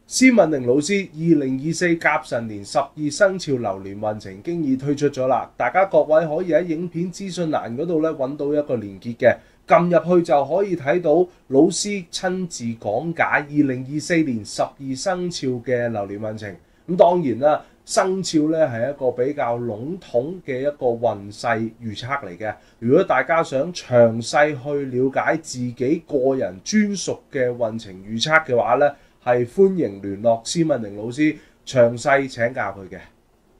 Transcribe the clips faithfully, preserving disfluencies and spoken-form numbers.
施敏玲老師二零二四甲辰年十二生肖流年運程經已推出咗啦，大家各位可以喺影片資訊欄嗰度咧揾到一個連結嘅，撳入去就可以睇到老師親自講解二零二四年十二生肖嘅流年運程。咁當然啦，生肖咧係一個比較籠統嘅一個運勢預測嚟嘅。如果大家想詳細去了解自己個人專屬嘅運程預測嘅話咧，係歡迎聯絡施敏玲老師詳細請教佢嘅。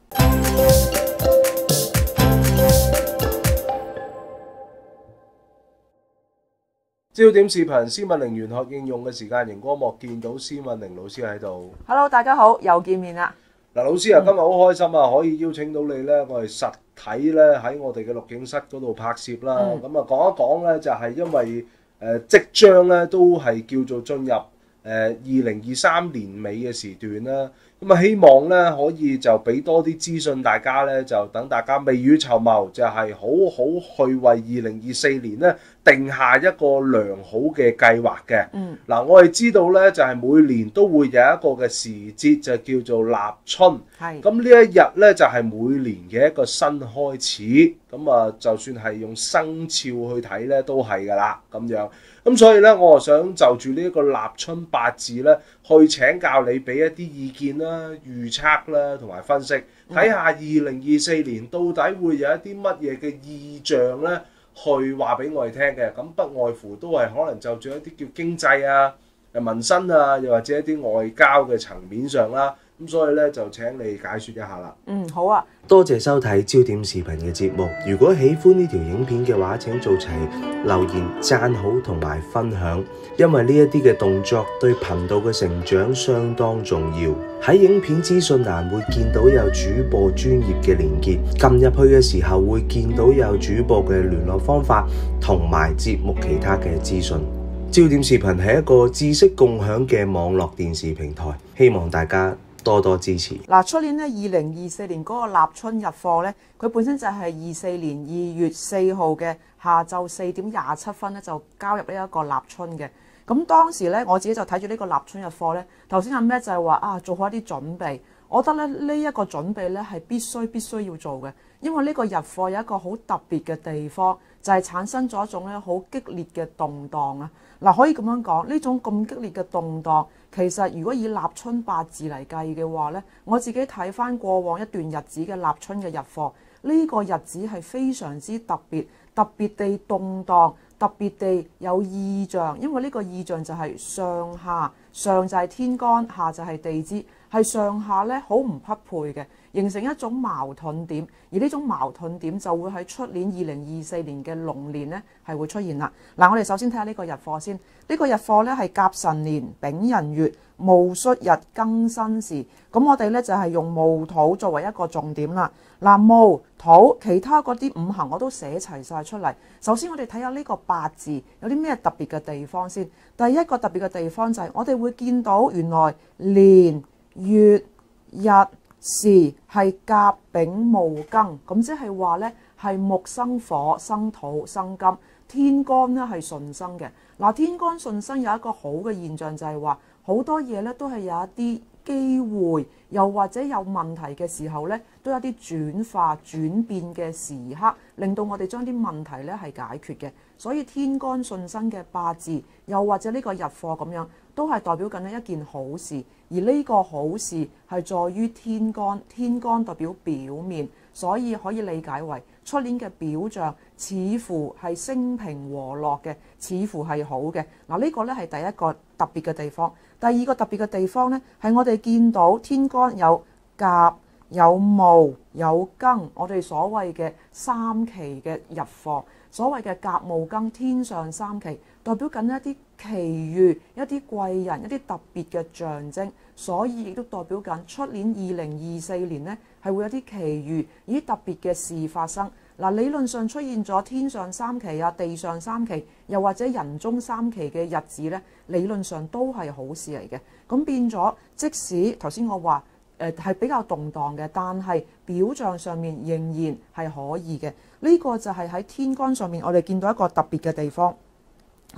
焦點視頻，施敏玲玄學應用嘅時間，熒光幕見到施敏玲老師喺度。 Hello， 大家好，又見面啦。 嗱，老師啊，今日好開心啊，可以邀請到你咧，我哋實體咧喺我哋嘅錄影室嗰度拍攝啦。咁啊、嗯，講一講咧，就係因為誒、呃、即將咧都係叫做進入誒二零二三年尾嘅時段啦。咁啊，希望咧可以就俾多啲資訊大家咧，就等大家未雨綢繆，就係好好去為二零二四年咧定下一個良好嘅計劃嘅。嗯，嗱，我哋知道咧，就係每年都會有一個嘅時節，就叫做立春。係，咁呢一日咧就係每年嘅一個新開始。咁啊，就算係用生肖去睇咧，都係噶啦咁樣。咁所以咧，我啊想就住呢一個立春八字咧，去請教你，俾一啲意見啦、預測啦，同埋分析，睇下二零二四年到底會有一啲乜嘢嘅意象咧，去話俾我哋聽嘅。咁不外乎都係可能就住一啲叫經濟啊、誒民生啊，又或者一啲外交嘅層面上啦。咁所以咧就請你解説一下啦。 嗯，好啊。 多謝收睇焦點視頻嘅節目。如果喜歡呢條影片嘅話，請做齊留言、讚好同埋分享，因為呢一啲嘅動作對頻道嘅成長相當重要。喺影片資訊欄會見到有主播專業嘅連結，撳入去嘅時候會見到有主播嘅聯絡方法同埋節目其他嘅資訊。焦點視頻係一個知識共享嘅網絡電視平台，希望大家多多支持。 嗱，出年咧二零二四年嗰個立春日課咧，佢本身就係二四年二月四號嘅下晝四點廿七分咧，就交入呢一個立春嘅。咁當時咧，我自己就睇住呢個立春日課咧，頭先阿咩就係話啊，做好一啲準備。我覺得咧呢一個準備咧係必須必須要做嘅，因為呢個日課有一個好特別嘅地方，就係產生咗一種咧好激烈嘅動盪啊！嗱，可以咁樣講，呢種咁激烈嘅動盪，其實如果以立春八字嚟計嘅話咧，我自己睇翻過往一段日子嘅立春嘅日課，呢個日子係非常之特別，特別地動盪，特別地有意象，因為呢個意象就係上下，上就係天干，下就係地支，係上下咧好唔匹配嘅，形成一種矛盾點，而呢種矛盾點就會喺出年二零二四年嘅龍年咧係會出現啦。嗱，我哋首先睇下呢個日課先，呢個日課咧係甲辰年丙寅月戊戌日庚申時，咁我哋咧就係用戊土作為一個重點啦。嗱，戊土其他嗰啲五行我都寫齊晒出嚟。首先我哋睇下呢個八字有啲咩特別嘅地方先。第一個特別嘅地方就係我哋會見到原來年月日時係甲丙戊庚，咁即係話咧係木生火生土生金，天干咧係順生嘅。嗱，天干順生有一個好嘅現象就係話好多嘢咧都係有一啲機會，又或者有問題嘅時候咧，都有啲轉化轉變嘅時刻，令到我哋將啲問題咧係解決嘅。所以天干順生嘅八字，又或者呢個日課咁樣，都係代表緊一件好事。而呢個好事係在於天干，天干代表表面，所以可以理解為出年嘅表象似乎係升平和樂嘅，似乎係好嘅。嗱，呢個咧係第一個特別嘅地方。第二個特別嘅地方咧，係我哋見到天干有甲、有戊、有庚，我哋所謂嘅三奇嘅日課。所謂嘅甲戊庚天上三奇，代表緊一啲奇遇、一啲貴人、一啲特別嘅象徵，所以亦都代表緊出年二零二四年呢係會有啲奇遇、呢啲特別嘅事發生。嗱，理論上出現咗天上三奇啊、地上三奇，又或者人中三奇嘅日子呢，理論上都係好事嚟嘅。咁變咗，即使頭先我話誒係比較動盪嘅，但係表象上面仍然係可以嘅。呢個就係喺天干上面我哋見到一個特別嘅地方。好啦，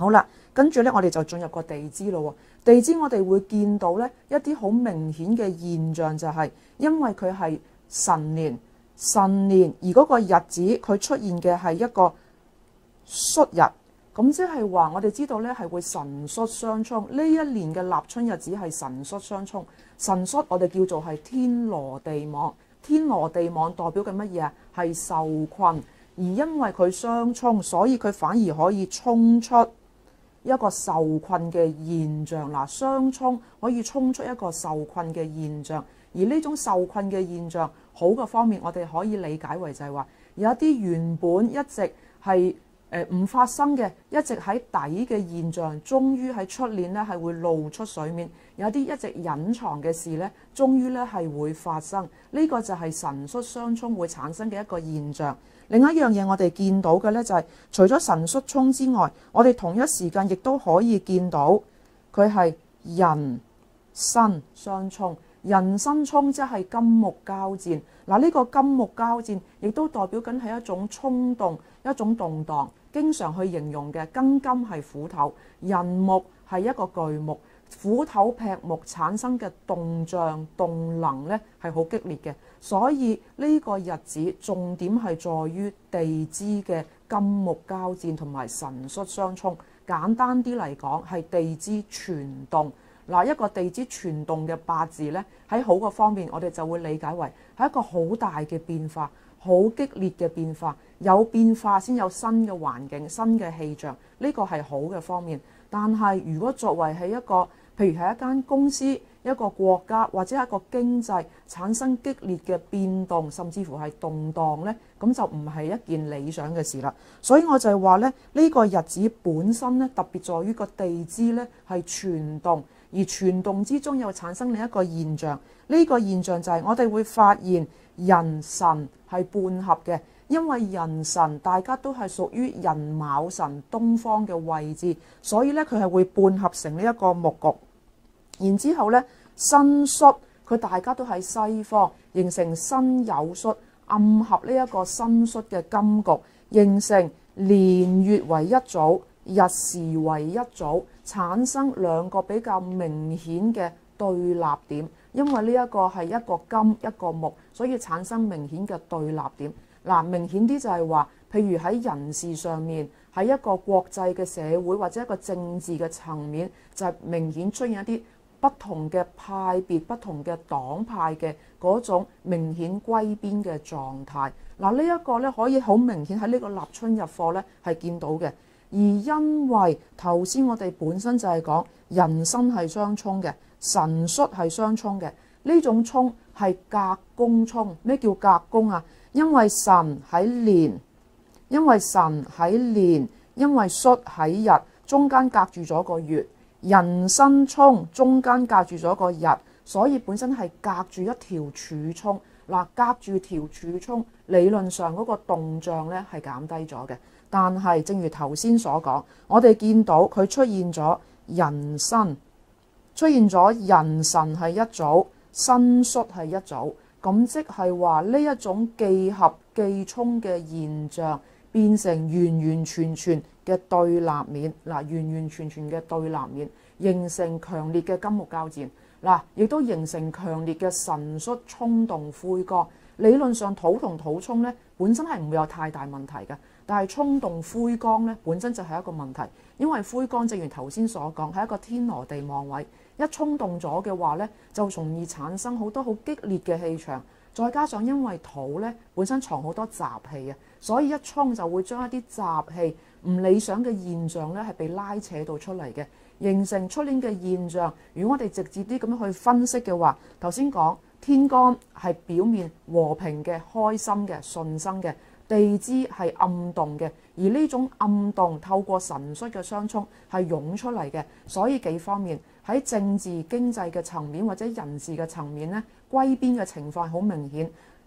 跟住咧，我哋就進入個地支咯。地支我哋會見到咧一啲好明顯嘅現象，就係因為佢係辰年，辰年而嗰個日子佢出現嘅係一個戌日，咁即係話我哋知道咧係會辰戌相沖。呢一年嘅立春日子係辰戌相沖，辰戌我哋叫做係天羅地網，天羅地網代表緊乜嘢啊？係受困，而因為佢相沖，所以佢反而可以沖出一個受困嘅現象。嗱，相沖可以沖出一個受困嘅現象，而呢種受困嘅現象好嘅方面，我哋可以理解為就係話有一啲原本一直係誒唔發生嘅，一直喺底嘅現象，終於喺出年咧係會露出水面；有啲一直隱藏嘅事咧，終於咧係會發生。呢、這個就係辰戌相沖會產生嘅一個現象。另一樣嘢我哋見到嘅咧就係、是、除咗辰戌沖之外，我哋同一時間亦都可以見到佢係壬申相沖。壬申沖即係金木交戰。嗱，呢個金木交戰亦都代表緊係一種衝動、一種動盪。經常去形容嘅庚金係虎頭，壬木係一個巨木，虎頭劈木產生嘅動象動能咧係好激烈嘅，所以呢個日子重點係在於地支嘅金木交戰同埋辰戌相沖。簡單啲嚟講係地支全動。嗱，一個地支全動嘅八字咧，喺好嘅方面我哋就會理解為係一個好大嘅變化，好激烈嘅變化。有變化先有新嘅環境、新嘅氣象，呢個係好嘅方面。但係如果作為係一個，譬如係一間公司、一個國家或者係一個經濟產生激烈嘅變動，甚至乎係動盪呢，咁就唔係一件理想嘅事啦。所以我就係話咧，呢個日子本身咧特別在於個地支咧係全動，而全動之中又產生另一個現象。呢個現象就係我哋會發現人神係半合嘅。因為人神大家都係屬於寅卯辰東方嘅位置，所以咧佢係會半合成呢一個木局。然之後咧申戌佢大家都喺西方，形成申酉戌暗合呢一個申戌嘅金局，形成年月為一組，日時為一組，產生兩個比較明顯嘅對立點。因為呢一個係一個金一個木，所以產生明顯嘅對立點。嗱，明顯啲就係話，譬如喺人事上面，喺一個國際嘅社會或者一個政治嘅層面，就係明顯出現一啲不同嘅派別、不同嘅黨派嘅嗰種明顯歸邊嘅狀態。嗱，呢一個咧可以好明顯喺呢個立春日課咧係見到嘅。而因為頭先我哋本身就係講壬申係相沖嘅，辰戌係相沖嘅，呢種沖係隔宮沖。咩叫隔宮啊？因為辰喺年，因為辰喺年，因為戌喺日，中間隔住咗個月，壬申沖中間隔住咗個日，所以本身係隔住一條柱沖。嗱，隔住條柱沖，理論上嗰個動象咧係減低咗嘅。但係正如頭先所講，我哋見到佢出現咗壬申，出現咗壬辰係一組，申戌係一組。咁即係話呢一種既合既沖嘅現象，變成完完全全嘅對立面。嗱，完完全全嘅對立面，形成強烈嘅金木交戰。嗱，亦都形成強烈嘅辰戌衝動灰光。理論上土同土沖咧，本身係唔會有太大問題嘅，但係衝動灰光咧，本身就係一個問題。因為灰光正如頭先所講，係一個天羅地網位。一衝動咗嘅話咧，就容易產生好多好激烈嘅氣場，再加上因為土咧本身藏好多雜氣啊，所以一衝就會將一啲雜氣唔理想嘅現象咧係被拉扯到出嚟嘅，形成出年嘅現象。如果我哋直接啲咁樣去分析嘅話，頭先講天干係表面和平嘅、開心嘅、順生嘅，地支係暗動嘅，而呢種暗動透過辰戌嘅相沖係湧出嚟嘅，所以幾方面喺政治經濟嘅層面或者人事嘅層面咧，歸邊嘅情況好明顯。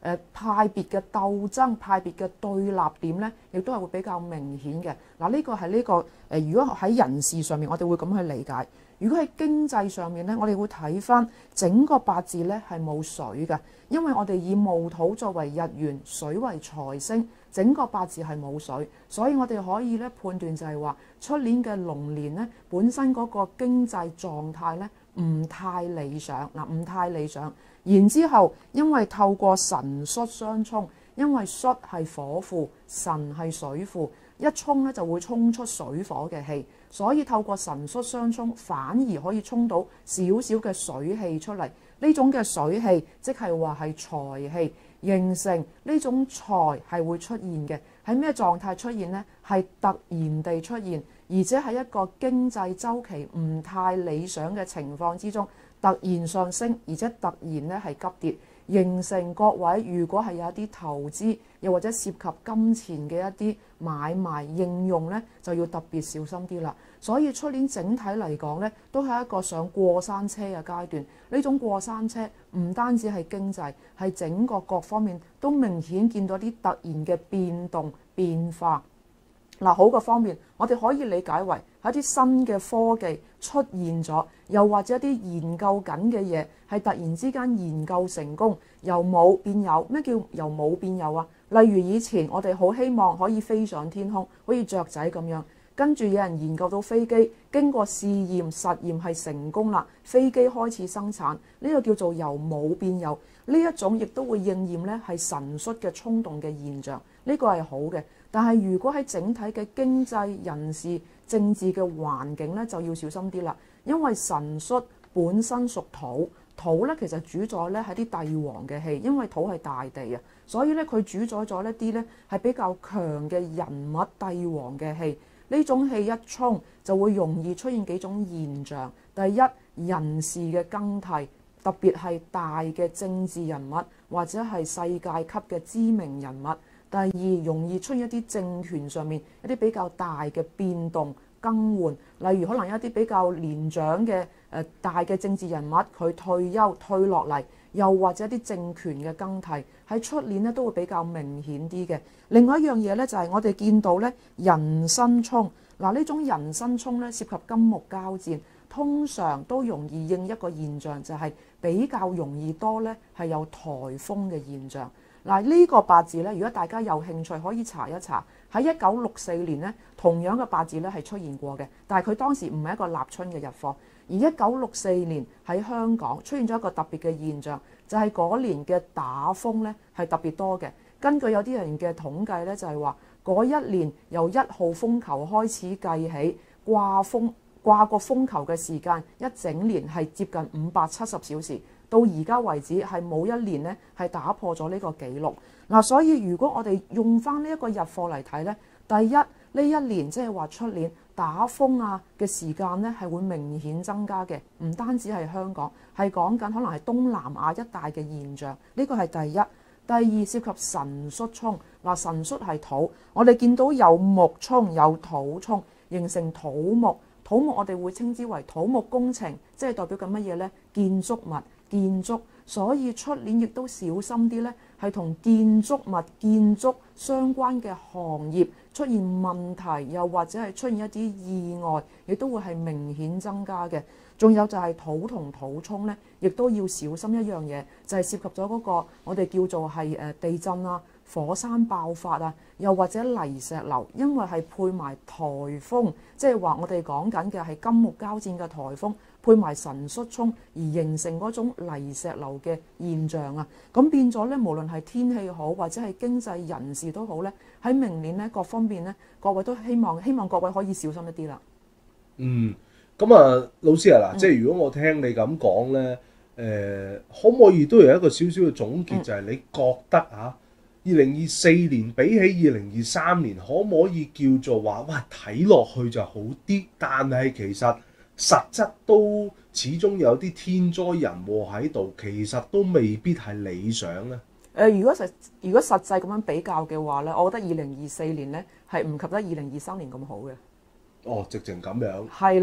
誒派別嘅鬥爭、派別嘅對立點咧，亦都係會比較明顯嘅。嗱，呢個係呢個誒，如果喺人事上面，我哋會咁去理解。如果喺經濟上面咧，我哋會睇翻整個八字咧係冇水嘅，因為我哋以戊土作為日元，水為財星，整個八字係冇水，所以我哋可以咧判斷就係話，出年嘅龍年咧本身嗰個經濟狀態咧唔太理想，嗱唔太理想。然之後，因為透過辰戌相沖，因為戌係火庫，辰係水庫，一沖咧就會沖出水火嘅氣，所以透過辰戌相沖，反而可以沖到少少嘅水氣出嚟。呢種嘅水氣，即係話係財氣，形成呢種財係會出現嘅。喺咩狀態出現呢？係突然地出現，而且喺一個經濟周期唔太理想嘅情況之中，突然上升，而且突然咧係急跌，形成各位如果係有一啲投資，又或者涉及金錢嘅一啲買賣應用咧，就要特別小心啲啦。所以出年整體嚟講咧，都係一個上過山車嘅階段。呢種過山車唔單止係經濟，係整個各方面都明顯見到啲突然嘅變動變化。嗱，好嘅方面，我哋可以理解為係一啲新嘅科技出現咗，又或者一啲研究緊嘅嘢係突然之間研究成功，由冇變有。咩叫由冇變有啊？例如以前我哋好希望可以飛上天空，好似雀仔咁樣，跟住有人研究到飛機，經過試驗實驗係成功啦，飛機開始生產，呢個叫做由冇變有。呢一種亦都會應驗呢係辰戌嘅衝動嘅現象，呢個係好嘅。但係如果喺整體嘅經濟、人事、政治嘅環境咧，就要小心啲啦。因為辰戌本身屬土，土咧其實主宰咧係啲帝王嘅氣，因為土係大地啊，所以咧佢主宰咗一啲咧係比較強嘅人物帝王嘅氣。呢種氣一衝就會容易出現幾種現象。第一，人事嘅更替，特別係大嘅政治人物或者係世界級嘅知名人物。第二，容易出現一啲政權上面一啲比較大嘅變動更換，例如可能一啲比較年長嘅誒、呃、大嘅政治人物佢退休退落嚟，又或者一啲政權嘅更替喺出年咧都會比較明顯啲嘅。另外一樣嘢咧就係、是、我哋見到咧人身沖，嗱呢種人身沖咧涉及金木交戰，通常都容易應一個現象，就係、是、比較容易多咧係有颱風嘅現象。嗱，呢個八字咧，如果大家有興趣可以查一查，喺一九六四年咧，同樣嘅八字咧係出現過嘅，但係佢當時唔係一個立春嘅日課，而一九六四年喺香港出現咗一個特別嘅現象，就係、是、嗰年嘅打風咧係特別多嘅。根據有啲人嘅統計咧，就係話嗰一年由一號風球開始計起，掛風掛個風球嘅時間一整年係接近五百七十小時。到而家為止係冇一年咧係打破咗呢個紀錄。嗱，所以如果我哋用翻呢一個日課嚟睇咧，第一呢一年即係話出年打風啊嘅時間咧係會明顯增加嘅，唔單止係香港，係講緊可能係東南亞一帶嘅現象。呢個係第一。第二，涉及辰戌沖，嗱辰戌係土，我哋見到有木沖有土沖，形成土木。土木我哋會稱之為土木工程，即係代表緊乜嘢呢？建築物。建築，所以出年亦都小心啲咧，係同建築物、建築相關嘅行業出現問題，又或者係出現一啲意外，亦都會係明顯增加嘅。仲有就係土同土沖咧，亦都要小心一樣嘢，就係、是、涉及咗嗰個我哋叫做係誒地震啊、火山爆發啊，又或者泥石流，因為係配埋颱風，即係話我哋講緊嘅係金木交戰嘅颱風。配埋辰戌沖而形成嗰種泥石流嘅現象啊，咁變咗咧，無論係天氣好或者係經濟人事都好咧，喺明年咧各方面咧，各位都希望希望各位可以小心一啲啦。 嗯，咁啊，老師啊，嗱、嗯，即係如果我聽你咁講咧，誒、呃，可唔可以都有一個少少嘅總結，嗯、就係你覺得啊，二零二四年比起二零二三年，可唔可以叫做話，哇，睇落去就好啲，但係其實實質都始終有啲天災人禍喺度，其實都未必係理想咧。誒、 呃，如果實如果實際咁樣比較嘅話咧，我覺得二零二四年咧係唔及得二零二三年咁好嘅。 哦，直情咁樣。 係啦，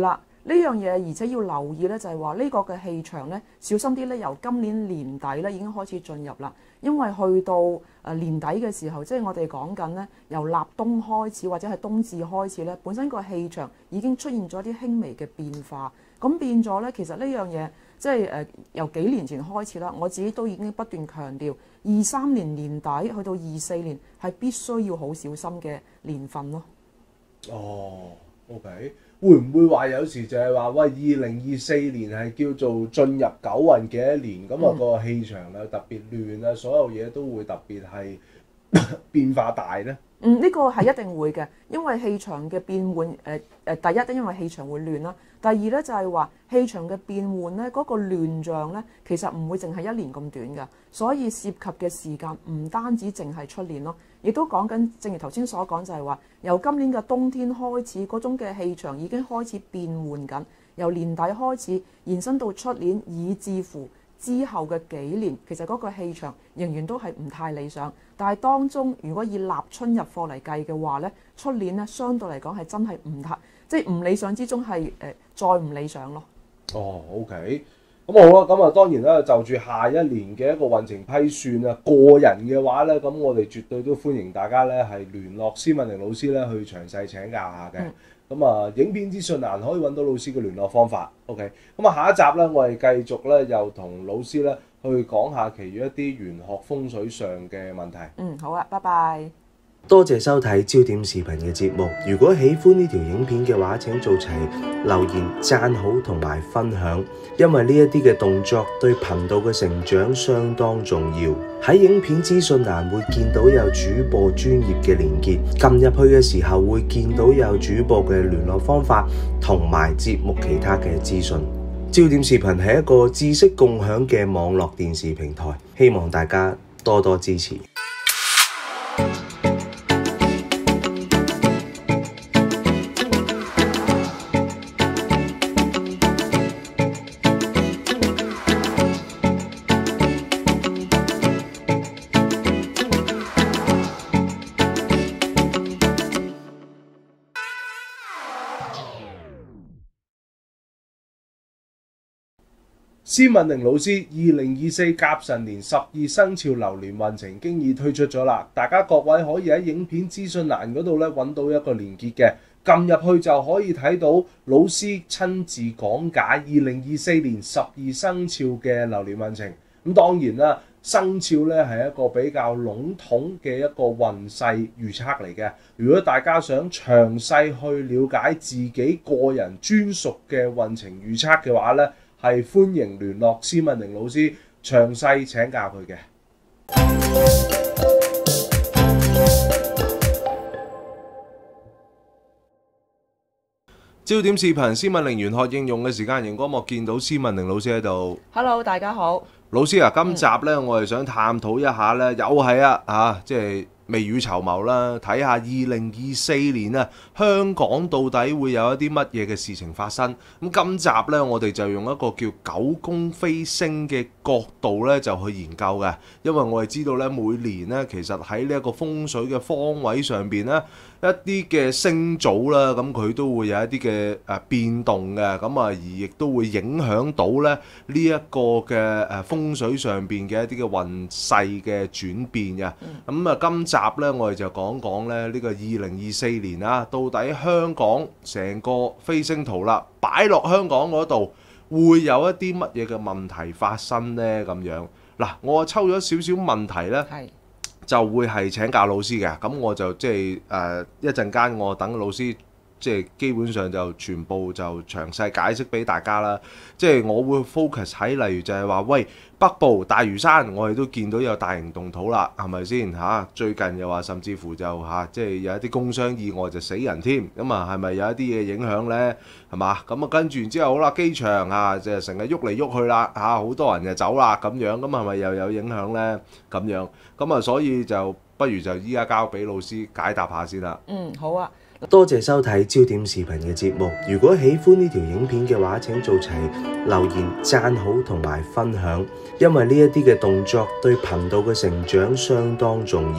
呢樣嘢，而且要留意咧，就係話呢個嘅氣場咧，小心啲咧，由今年年底咧已經開始進入啦。因為去到誒年底嘅時候，即係我哋講緊咧，由立冬開始或者係冬至開始咧，本身個氣場已經出現咗啲輕微嘅變化。咁變咗咧，其實呢樣嘢即係誒由幾年前開始啦，我自己都已經不斷強調，二三年年底去到二四年係必須要好小心嘅年份咯。 哦 ，OK。會唔會話有時就係話喂，二零二四年係叫做進入九運嘅一年，咁啊、嗯、個氣場啊特別亂啊，所有嘢都會特別係變化大呢？ 嗯，呢、這個係一定會嘅，因為氣場嘅變換，誒、呃、誒，第一，因為氣場會亂啦；第二咧就係話氣場嘅變換咧，嗰、那個亂象咧，其實唔會淨係一年咁短㗎，所以涉及嘅時間唔單止淨係出年咯，亦都講緊，正如頭先所講，就係話由今年嘅冬天開始，嗰種嘅氣場已經開始變換緊，由年底開始延伸到出年，以至乎之後嘅幾年，其實嗰個氣場仍然都係唔太理想。但係當中，如果以立春入貨嚟計嘅話咧，出年咧相對嚟講係真係唔太，即係唔理想之中係誒、呃、再唔理想咯。 哦 ，OK，咁好啦，咁啊當然啦，就住下一年嘅一個運程批算啊，個人嘅話咧，咁我哋絕對都歡迎大家咧係聯絡施敏玲老師咧去詳細請教下嘅。嗯咁啊，影片資訊欄可以揾到老師嘅聯絡方法。OK，咁啊，下一集咧，我哋繼續咧又同老師咧去講下其餘一啲玄學風水上嘅問題。 嗯，好啊，拜拜。 多謝收睇焦點視頻嘅節目。如果喜歡呢條影片嘅話，請做齊留言、讚好同埋分享，因為呢一啲嘅動作對頻道嘅成長相當重要。喺影片資訊欄會見到有主播專業嘅連結，撳入去嘅時候會見到有主播嘅聯絡方法同埋節目其他嘅資訊。焦點視頻係一個知識共享嘅網絡電視平台，希望大家多多支持。 施敏玲老師二零二四甲辰年十二生肖流年運程經已推出咗啦，大家各位可以喺影片資訊欄嗰度咧揾到一個連結嘅，撳入去就可以睇到老師親自講解二零二四年十二生肖嘅流年運程。咁當然啦，生肖咧係一個比較籠統嘅一個運勢預測嚟嘅。如果大家想詳細去了解自己個人專屬嘅運程預測嘅話咧，係歡迎聯絡施敏玲老師詳細請教佢嘅。焦點視頻施敏玲玄學應用嘅時間，熒光幕見到施敏玲老師喺度。 Hello， 大家好。老師啊，今集咧、嗯、我係想探討一下咧，又係啊嚇，即係未雨綢繆啦，睇下二零二四年啊，香港到底會有一啲乜嘢嘅事情發生？咁今集呢，我哋就用一個叫九宮飛星嘅角度呢，就去研究嘅。因為我哋知道呢，每年呢，其實喺呢一個風水嘅方位上邊呢，一啲嘅星組啦，咁佢都會有一啲嘅誒變動嘅，咁啊而亦都會影響到咧呢一個嘅誒風水上邊嘅一啲嘅運勢嘅轉變嘅。咁啊，今集咧我哋就講講咧呢個二零二四年啊，到底香港成個飛星圖啦，擺落香港嗰度會有一啲乜嘢嘅問題發生呢？咁樣嗱，我抽咗少少問題咧。就會係請教老師嘅，咁我就即係誒一陣間我等老師即係基本上就全部就詳細解釋俾大家啦。即係我會 focus 喺例如就係話，喂，北部大嶼山我哋都見到有大型動土啦，係咪先嚇？最近又話甚至乎就嚇、啊、即係有一啲工傷意外就死人添，咁啊係咪有一啲嘢影響呢？係嘛？咁啊跟住之後好啦，機場啊就成日喐嚟喐去啦嚇，好、啊、多人就走啦咁樣，咁係咪又有影響呢？咁樣咁啊，所以就不如就依家交俾老師解答下先啦。 嗯，好啊。 多謝收睇焦點視頻嘅節目。如果喜歡呢條影片嘅話，請做齊留言、讚好同埋分享，因為呢一啲嘅動作對頻道嘅成長相當重要。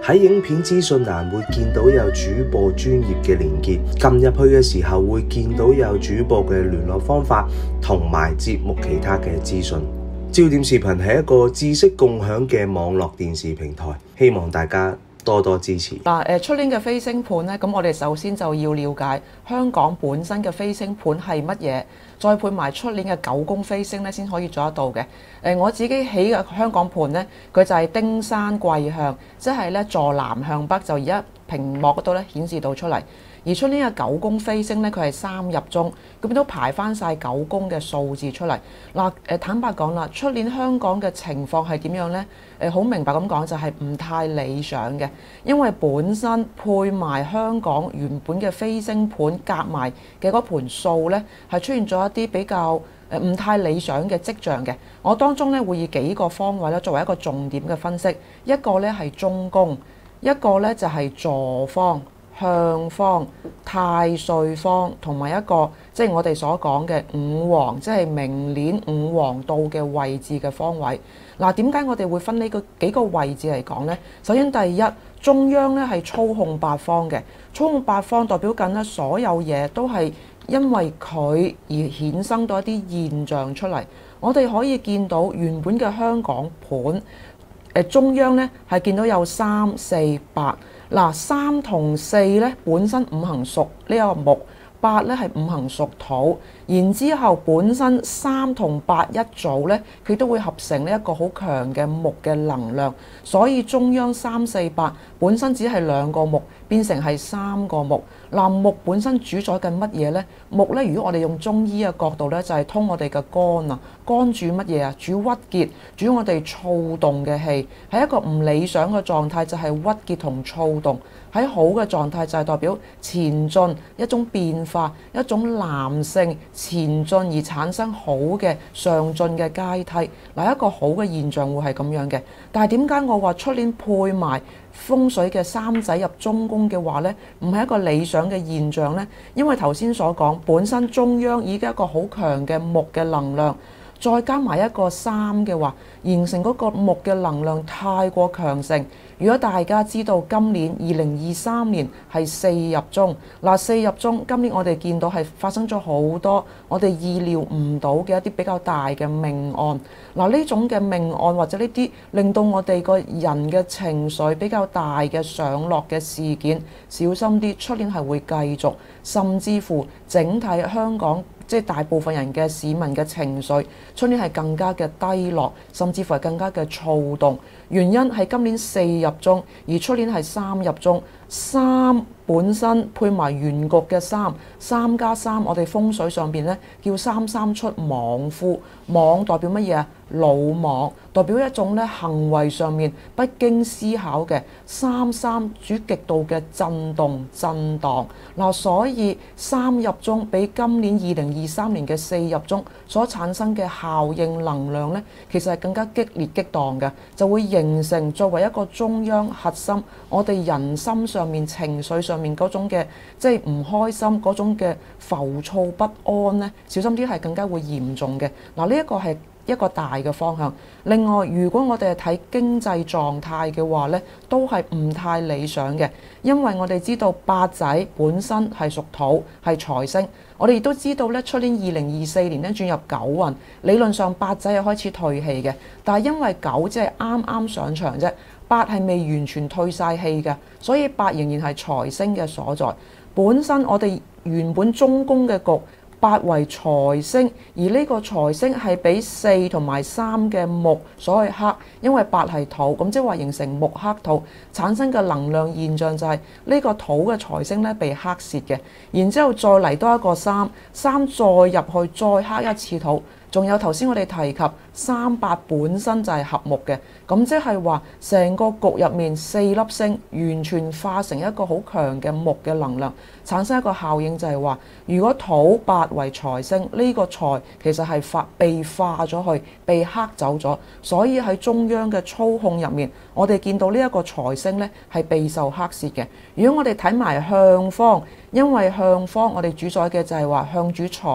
喺影片資訊欄會見到有主播專業嘅連結，撳入去嘅時候會見到有主播嘅聯絡方法同埋節目其他嘅資訊。焦點視頻係一個知識共享嘅網絡電視平台，希望大家多多支持。 嗱，誒出年嘅飛星盤咧，咁我哋首先就要了解香港本身嘅飛星盤係乜嘢，再配埋出年嘅九宮飛星咧，先可以做得到嘅。誒我自己起嘅香港盤咧，佢就係丁山貴向，即係咧坐南向北，就而家屏幕嗰度咧顯示到出嚟。而出年嘅九宮飛星咧，佢係三入中，咁都排翻晒九宮嘅數字出嚟。嗱，誒坦白講啦，出年香港嘅情況係點樣呢？誒好明白咁講，就係唔太理想嘅，因為本身配埋香港原本嘅飛星盤夾埋嘅嗰盤數咧，係出現咗一啲比較誒唔太理想嘅跡象嘅。我當中咧會以幾個方位咧作為一個重點嘅分析，一個咧係中宮，一個咧就係坐方、向方、太歲方，同埋一個即係、就是、我哋所講嘅五黃，即係明年五黃道嘅位置嘅方位。嗱，點解我哋會分呢個幾個位置嚟講呢？首先第一，中央咧係操控八方嘅，操控八方代表緊咧所有嘢都係因為佢而衍生到一啲現象出嚟。我哋可以見到原本嘅香港盤，誒中央咧係見到有三四八。嗱，三同四咧本身五行屬呢個木，八咧係五行屬土，然之後本身三同八一組咧，佢都會合成呢一個好強嘅木嘅能量，所以中央三四八本身只係兩個木，變成係三個木。嗱，木本身主宰緊乜嘢呢？木咧，如果我哋用中醫嘅角度咧，就係通我哋嘅肝啊，肝主乜嘢啊？主鬱結，主我哋躁動嘅氣，係一個唔理想嘅狀態，就係鬱結同躁動。喺好嘅狀態就係代表前進，一種變化，一種男性前進而產生好嘅上進嘅階梯。嗱，一個好嘅現象會係咁樣嘅。但係點解我話出年配埋風水嘅三仔入中宮嘅話呢，唔係一個理想嘅現象呢？因為頭先所講，本身中央已經一個好強嘅木嘅能量，再加埋一個三嘅話，形成嗰個木嘅能量太過強盛。如果大家知道今年二零二三年係四入中，嗱四入中，今年我哋見到係發生咗好多我哋意料唔到嘅一啲比較大嘅命案。嗱呢種嘅命案或者呢啲令到我哋個人嘅情緒比較大嘅上落嘅事件，小心啲，出年係會繼續，甚至乎整體香港即係大部分人嘅市民嘅情緒，出年係更加嘅低落，甚至乎係更加嘅躁動。原因係今年四入中，而出年係三入中。三本身配埋原局嘅三，三加三，我哋風水上邊咧叫三三出莽夫。莽代表乜嘢啊？魯莽，代表一種咧行為上面不經思考嘅。三三主極度嘅震動震盪。嗱，所以三入中比今年二零二三年嘅四入中所產生嘅效應能量咧，其實係更加激烈激盪嘅，就會形成作為一個中央核心，我哋人心上面情緒上面嗰種嘅即係唔開心嗰種嘅浮躁不安咧，小心啲係更加會嚴重嘅。嗱，呢一個係一個大嘅方向。另外，如果我哋係睇經濟狀態嘅話呢，都係唔太理想嘅，因為我哋知道八仔本身係屬土，係財星。我哋亦都知道咧，出年二零二四年咧轉入九運，理論上八仔係開始退氣嘅，但係因為九只係啱啱上場啫，八係未完全退晒氣嘅，所以八仍然係財星嘅所在。本身我哋原本中宮嘅局，八為財星，而呢個財星係俾四同埋三嘅木所謂克，因為八係土，咁即係話形成木克土產生嘅能量現象就係呢個土嘅財星咧被克蝕嘅，然之後再嚟多一個三，三再入去再克一次土。仲有頭先我哋提及三八本身就係合木嘅，咁即係話成個局入面四粒星完全化成一個好強嘅木嘅能量，產生一個效應就係話，如果土八為財星，呢個財其實係化被化咗去，被克走咗，所以喺中央嘅操控入面，我哋見到呢一個財星呢係備受克蝕嘅。如果我哋睇埋向方，因為向方我哋主宰嘅就係話向主財。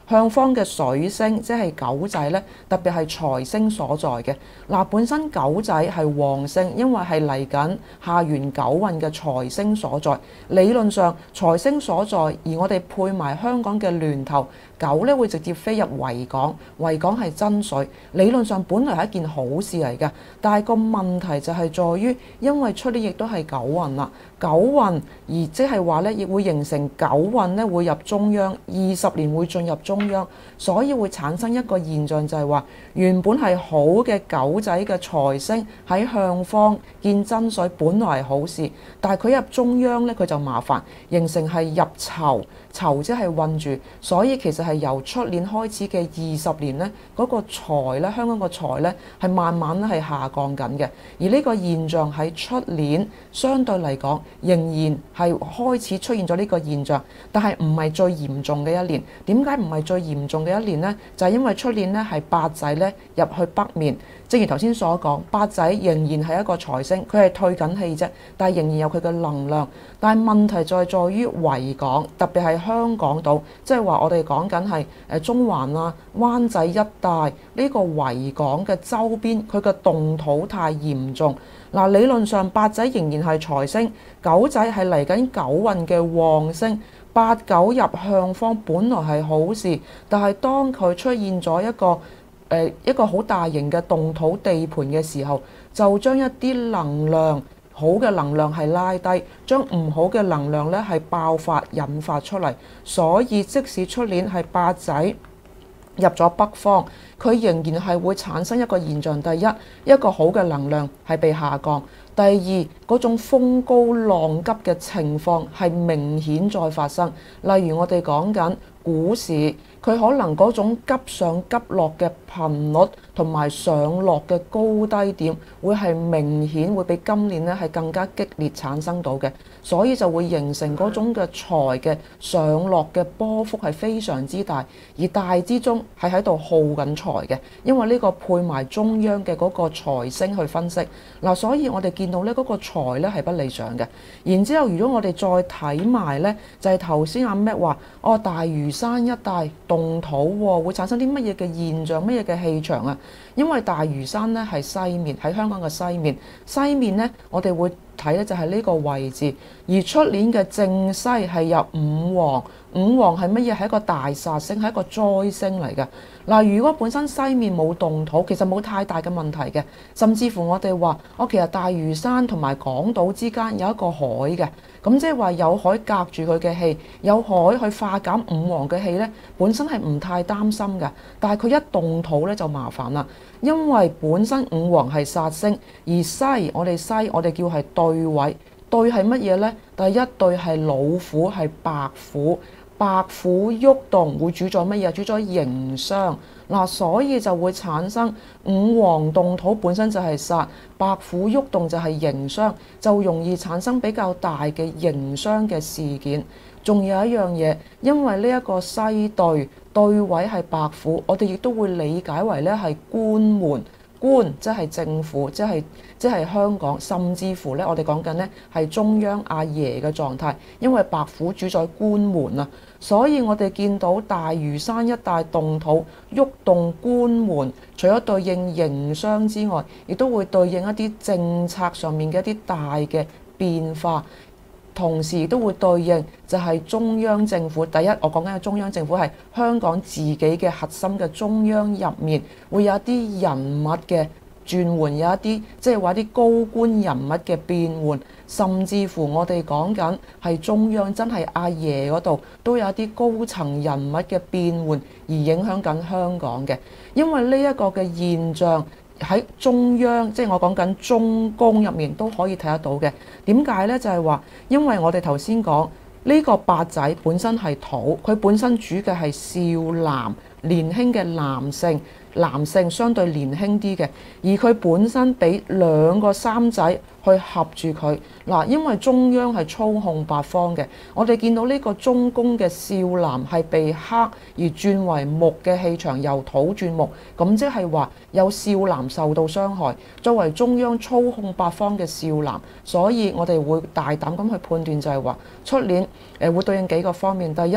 向方嘅水星即係狗仔咧，特別係財星所在嘅。嗱，本身狗仔係旺星，因為係嚟緊下元九運嘅財星所在。理論上財星所在，而我哋配埋香港嘅巒頭，狗咧會直接飛入維港，維港係真水。理論上本來係一件好事嚟嘅，但係個問題就係在於，因為出年亦都係九運啦，九運而即係話咧，亦會形成九運咧會入中央，二十年會進入中央，所以會產生一個現象就係話，原本係好嘅狗仔嘅財星喺向方見真水，本來係好事，但係佢入中央咧佢就麻煩，形成係入囚，囚即係困住，所以其實係由出年開始嘅二十年咧，嗰個財咧，香港個財咧係慢慢咧係下降緊嘅，而呢個現象喺出年相對嚟講仍然係開始出現咗呢個現象，但係唔係最嚴重嘅一年。點解唔係最嚴重嘅一年呢？就係因為出年咧係八仔咧入去北面，正如頭先所講，八仔仍然係一個財星，佢係退緊氣啫，但係仍然有佢嘅能量。但係問題就係在於維港，特別係香港島，即係話我哋講緊係誒中環啊、灣仔一帶呢個維港嘅周邊，佢嘅動土太嚴重。嗱，理論上八仔仍然係財星，九仔係嚟緊九運嘅旺星，八九入向方本來係好事，但係當佢出現咗一個誒、呃、一個好大型嘅動土地盤嘅時候，就將一啲能量好嘅能量係拉低，將唔好嘅能量咧係爆發引發出嚟，所以即使出年係八仔入咗北方，佢仍然係會產生一個現象。第一，一個好嘅能量係被下降；第二，嗰種風高浪急嘅情況係明顯再發生。例如我哋講緊股市，佢可能嗰種急上急落嘅頻率同埋上落嘅高低點，會係明顯會比今年咧係更加激烈產生到嘅，所以就會形成嗰種嘅財嘅上落嘅波幅係非常之大，而大之中係喺度耗緊財嘅，因為呢個配埋中央嘅嗰個財星去分析嗱，所以我哋見到咧嗰個財咧係不理想嘅。然之後，如果我哋再睇埋咧，就係頭先阿 Mac 話，哦，大嶼山一帶動土喎，會產生啲乜嘢嘅現象，乜嘢嘅氣場啊？因為大嶼山咧係西面，喺香港嘅西面，西面咧我哋會睇咧就係呢個位置，而出年嘅正西係入五黃，五黃係乜嘢？係一個大煞星，係一個災星嚟嘅。嗱，如果本身西面冇動土，其實冇太大嘅問題嘅，甚至乎我哋話，我其實大嶼山同埋港島之間有一個海嘅，咁即係話有海隔住佢嘅氣，有海去化減五黃嘅氣咧，本身係唔太擔心嘅。但係佢一動土咧就麻煩啦，因為本身五黃係煞星，而西我哋西我哋叫係對位，對係乜嘢呢？第一對係老虎，係白虎。白虎喐動會主宰乜嘢？主宰營商嗱，所以就會產生五黃動土本身就係煞，白虎喐動就係營商，就容易產生比較大嘅營商嘅事件。仲有一樣嘢，因為呢一個西對對位係白虎，我哋亦都會理解為咧係官門。官即係政府，即係即係香港，甚至乎咧，我哋講緊咧係中央阿爺嘅狀態，因為白虎主宰官門啊，所以我哋見到大嶼山一帶動土喐動官門，除咗對應營商之外，亦都會對應一啲政策上面嘅一啲大嘅變化。同時都會對應就係中央政府。第一，我講緊嘅中央政府係香港自己嘅核心嘅中央入面，會有一啲人物嘅轉換，有一啲即係話啲高官人物嘅變換，甚至乎我哋講緊係中央真係阿爺嗰度都有一啲高層人物嘅變換，而影響緊香港嘅。因為呢一個嘅現象喺中央，即係我講緊中宮入面都可以睇得到嘅。點解呢？就係話，因為我哋頭先講呢個八仔本身係土，佢本身主嘅係少男，年輕嘅男性，男性相對年輕啲嘅，而佢本身俾兩個三仔去合住佢嗱，因為中央係操控八方嘅，我哋見到呢個中宮嘅少男係被克而轉為木嘅氣場，由土轉木，咁即係話有少男受到傷害，作為中央操控八方嘅少男，所以我哋會大膽咁去判斷就係話出年誒會對應幾個方面，第一，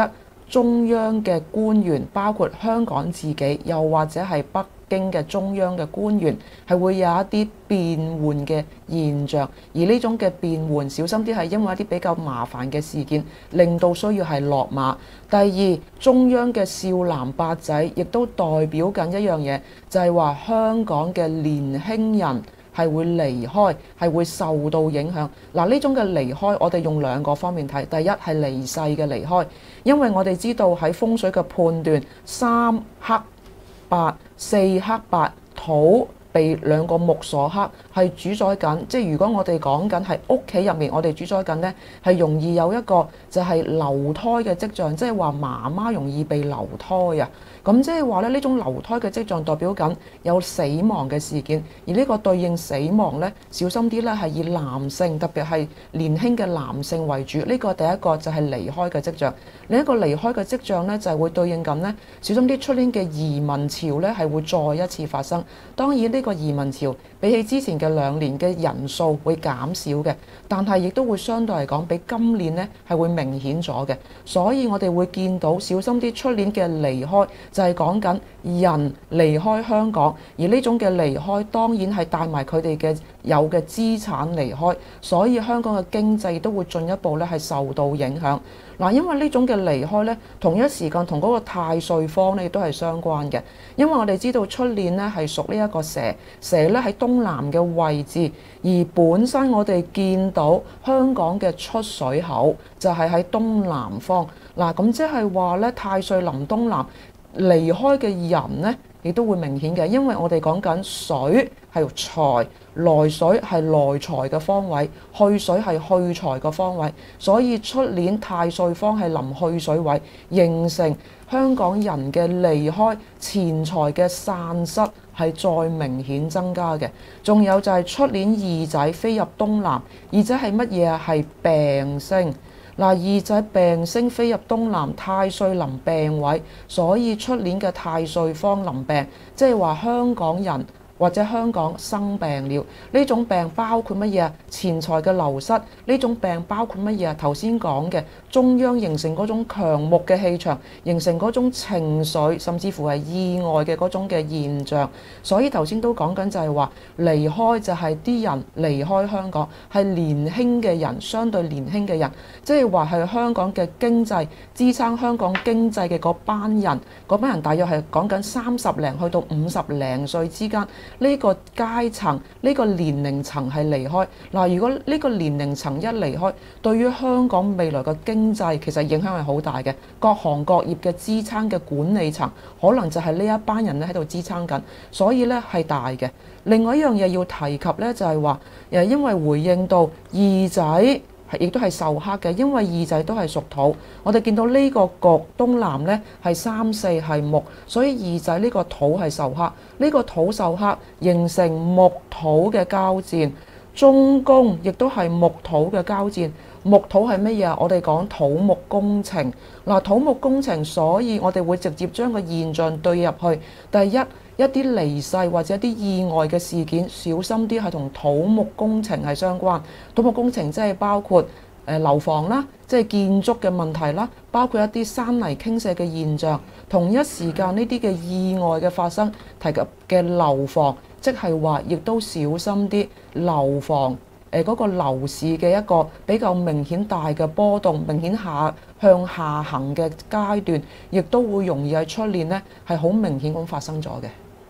中央嘅官員，包括香港自己，又或者係北經嘅中央嘅官員，係會有一啲變換嘅現象，而呢種嘅變換小心啲係因為一啲比較麻煩嘅事件，令到需要係落馬。第二，中央嘅少男八仔亦都代表緊一樣嘢，就係話香港嘅年輕人係會離開，係會受到影響。嗱，呢種嘅離開，我哋用兩個方面睇。第一係離世嘅離開，因為我哋知道喺風水嘅判斷，三克八、四克八，土被兩個木所克，係主宰緊。即係如果我哋講緊係屋企入面，我哋主宰緊呢，係容易有一個就係流胎嘅跡象，即係話媽媽容易被流胎啊。咁即係話咧，呢種流胎嘅跡象代表緊有死亡嘅事件，而呢個對應死亡呢，小心啲呢係以男性，特別係年輕嘅男性為主。呢個第一個就係離開嘅跡象，另一個離開嘅跡象呢，就係會對應緊呢，小心啲出年嘅移民潮呢係會再一次發生。當然呢個移民潮比起之前嘅兩年嘅人數會減少嘅，但係亦都會相對嚟講比今年呢係會明顯咗嘅。所以我哋會見到小心啲出年嘅離開。就係講緊人離開香港，而呢種嘅離開當然係帶埋佢哋嘅有嘅資產離開，所以香港嘅經濟都會進一步咧係受到影響。嗱，因為呢種嘅離開咧，同一時間同嗰個太歲方咧亦都係相關嘅，因為我哋知道出年咧係屬呢一個蛇，蛇咧喺東南嘅位置，而本身我哋見到香港嘅出水口就係喺東南方。嗱，咁即係話咧太歲臨東南。離開嘅人呢，亦都會明顯嘅，因為我哋講緊水係財，來水係來財嘅方位，去水係去財嘅方位，所以出年太歲方係臨去水位，形成香港人嘅離開，錢財嘅散失係再明顯增加嘅。仲有就係出年二仔飛入東南，二仔係乜嘢啊？係病星。嗱，二仔病星飛入東南，太歲臨病位，所以出年嘅太歲方臨病，即係話香港人或者香港生病了。呢種病包括乜嘢啊？錢財嘅流失。呢種病包括乜嘢啊？頭先講嘅中央形成嗰種強木嘅氣場，形成嗰種情緒，甚至乎係意外嘅嗰種嘅現象。所以頭先都講緊就係話離開就係啲人離開香港，係年輕嘅人，相對年輕嘅人，即係話係香港嘅經濟支撐香港經濟嘅嗰班人，嗰班人大約係講緊三十零去到五十零歲之間。呢個階層，呢個年齡層係離開。嗱，如果呢個年齡層一離開，對於香港未來嘅經濟其實影響係好大嘅。各行各業嘅支撐嘅管理層，可能就係呢一班人咧喺度支撐緊，所以咧係大嘅。另外一樣嘢要提及咧，就係話誒，因為回應到二仔。亦都係受克嘅，因為二仔都係屬土。我哋見到呢個局東南呢係三四係木，所以二仔呢個土係受克。呢個土受克形成木土嘅交戰，中宮亦都係木土嘅交戰。木土係乜嘢啊？我哋講土木工程。嗱，土木工程，所以我哋會直接將個現象對入去。第一，一啲離世或者一啲意外嘅事件，小心啲係同土木工程係相關。土木工程即係包括誒樓房啦，即係建築嘅問題啦，包括一啲山泥傾瀉嘅現象。同一時間呢啲嘅意外嘅發生，提及嘅樓房，即係話亦都小心啲樓房。誒嗰個樓市嘅一個比較明顯大嘅波動，明顯下向下行嘅階段，亦都會容易喺出年呢係好明顯咁發生咗嘅。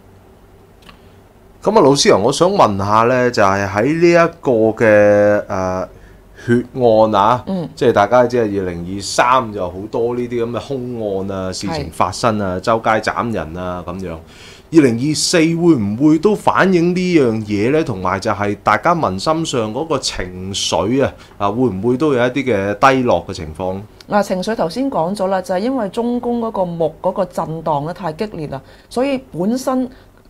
咁啊，老師啊，我想問下呢，就係喺呢一個嘅誒、呃、血案啊，嗯、即係大家知係二零二三就好多呢啲咁嘅兇案啊，事情發生啊，是周街斬人啊咁樣。二零二四會唔會都反映呢樣嘢呢？同埋就係大家民心上嗰個情緒啊，啊會唔會都有一啲嘅低落嘅情況？ 嗱，情緒頭先講咗啦，就係因為中宮嗰個木嗰個震盪咧太激烈啦，所以本身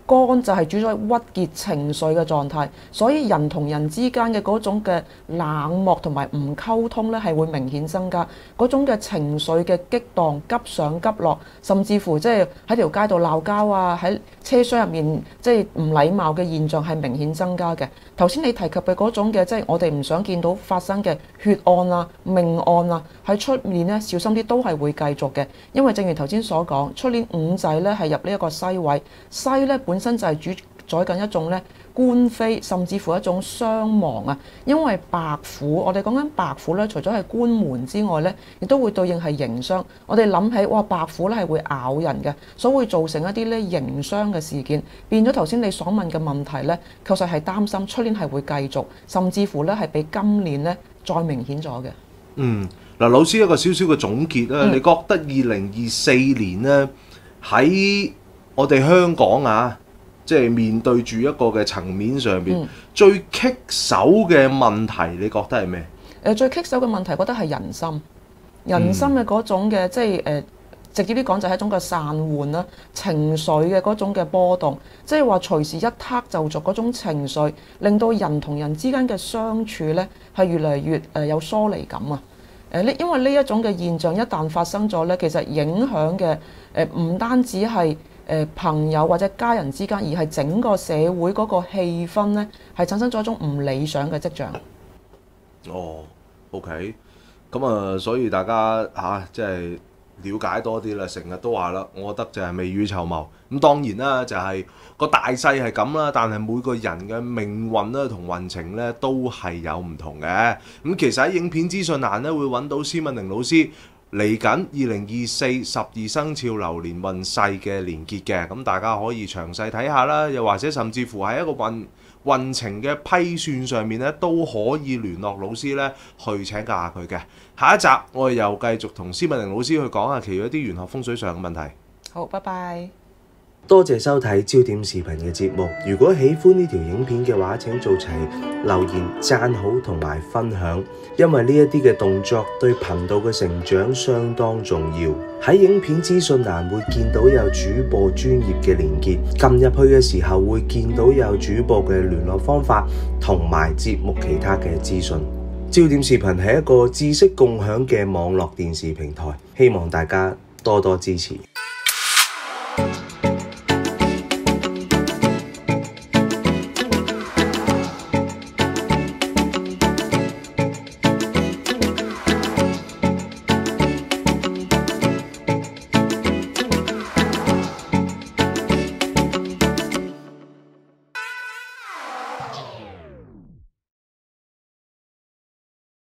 肝就係主宰鬱結情緒嘅狀態，所以人同人之間嘅嗰種嘅冷漠同埋唔溝通咧，係會明顯增加嗰種嘅情緒嘅激盪、急上急落，甚至乎即係喺條街度鬧交啊，喺車廂入面即係唔禮貌嘅現象係明顯增加嘅。頭先你提及嘅嗰種嘅即係我哋唔想見到發生嘅血案啊、命案啊，喺出面咧小心啲都係會繼續嘅，因為正如頭先所講，出年五仔咧係入呢一個西位，西咧本身就係主宰緊一種咧官非，甚至乎一種傷亡啊。因為白虎，我哋講緊白虎咧，除咗係官門之外咧，亦都會對應係刑傷。我哋諗起哇，白虎咧係會咬人嘅，所以會造成一啲咧刑傷嘅事件。變咗頭先你所問嘅問題咧，確實係擔心出年係會繼續，甚至乎咧係比今年咧再明顯咗嘅。 嗯，嗱，老師一個少少嘅總結啦，嗯、你覺得二零二四年咧喺我哋香港啊，即係面對住一個嘅層面上邊，嗯、最棘手嘅問題，你覺得係咩？ 誒，最棘手嘅問題，覺得係人心，人心嘅嗰種嘅，嗯、即係誒、呃，直接啲講就係一種嘅散緩啦，情緒嘅嗰種嘅波動，即係話隨時一撻就續嗰種情緒，令到人同人之間嘅相處咧係越嚟越誒有疏離感啊！誒，呢因為呢一種嘅現象一旦發生咗咧，其實影響嘅誒唔單止係誒朋友或者家人之間，而係整個社會嗰個氣氛咧，係產生咗一種唔理想嘅跡象。 哦 ，OK， 咁啊，所以大家嚇即係了解多啲啦。成日都話啦，我覺得就係未雨綢繆。咁當然啦，就係、是、個大勢係咁啦，但係每個人嘅命運啦同運程咧都係有唔同嘅。咁其實喺影片資訊欄咧會揾到施敏玲老師嚟緊二零二四十二生肖流年運勢嘅連結嘅，咁大家可以詳細睇下啦，又或者甚至乎喺一個運運程嘅批算上面咧，都可以聯絡老師咧去請教下佢嘅。下一集我哋又繼續同施敏玲老師去講下其餘一啲玄學風水上嘅問題。 好，拜拜。 多謝收睇焦點視頻嘅節目。如果喜歡呢條影片嘅話，請做齊留言、讚好同埋分享，因為呢一啲嘅動作對頻道嘅成長相當重要。喺影片資訊欄會見到有主播專業嘅連結，撳入去嘅時候會見到有主播嘅聯絡方法同埋節目其他嘅資訊。焦點視頻係一個知識共享嘅網絡電視平台，希望大家多多支持。